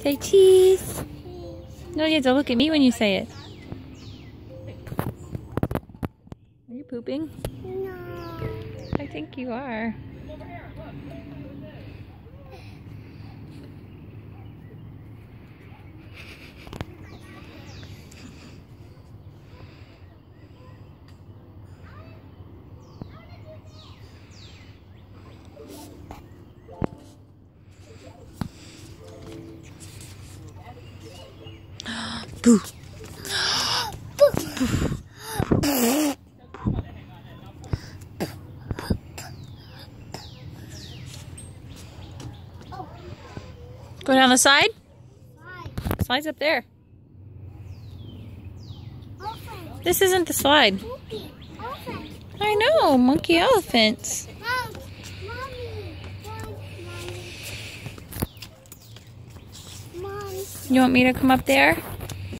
Say cheese. No, you have to look at me when you say it. Are you pooping? No. I think you are. Boo. Go down the side? Slide's up there. This isn't the slide. I know, monkey elephants. You want me to come up there?